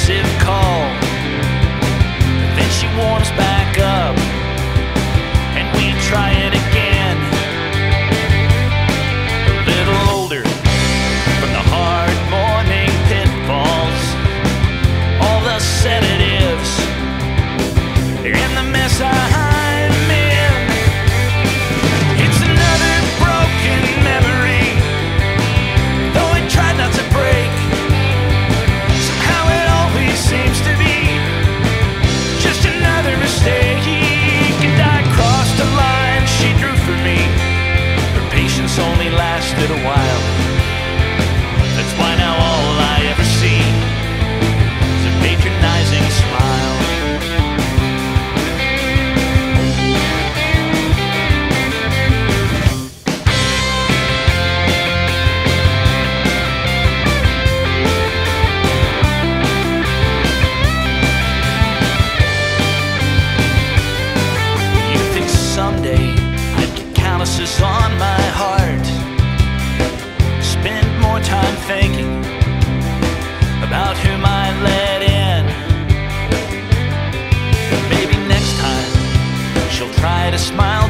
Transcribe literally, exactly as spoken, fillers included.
elusive call. But then she warms back up, and we try it again. A little older from the hard morning pitfalls, all the sedatives and the mess I'm in. It's another broken memory, though I tried not to break. Somehow it always seems to be just another mistake. And I crossed a line she drew for me. Her patience only lasted a while. That's why now all I ever see is a patronizing smile. Someday I'd get calluses on my heart, spend more time thinking about whom I let in. But maybe next time she'll try to smile